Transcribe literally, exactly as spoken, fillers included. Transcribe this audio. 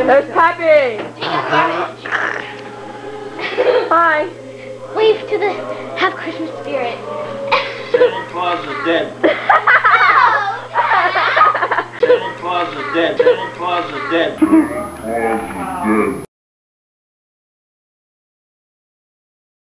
There's Peppy. Hi. Wave to the have Christmas spirit. Santa Claus is dead. Santa Claus is dead. Santa Claus is dead. Santa Claus is dead.